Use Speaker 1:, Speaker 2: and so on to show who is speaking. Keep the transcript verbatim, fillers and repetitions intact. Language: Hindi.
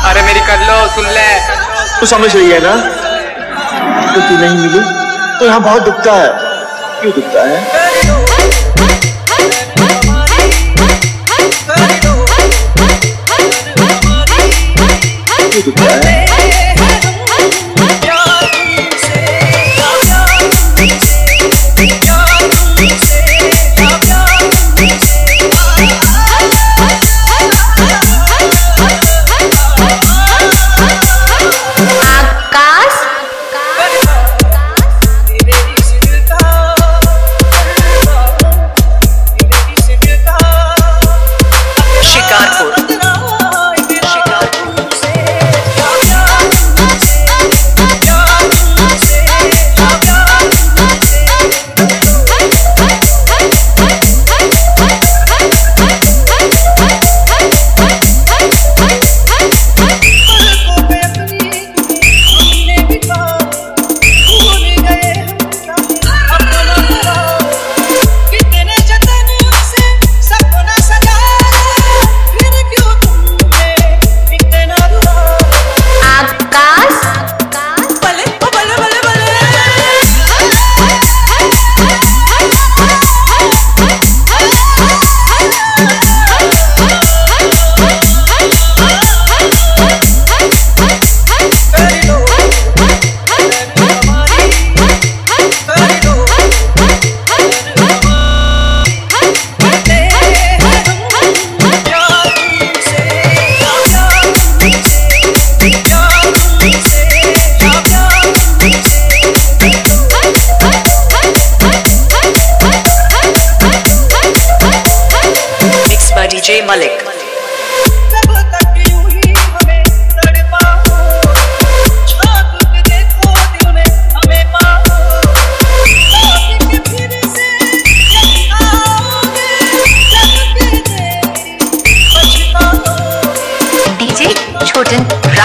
Speaker 1: अरे मेरी कर लो, सुन ले।
Speaker 2: तू समझ रही है ना? तो तू नहीं मिली तो यहाँ बहुत दुखता है। क्यों दुखता है? क्यों दुखता है?
Speaker 3: डीजे मलिक। डीजे छोटन।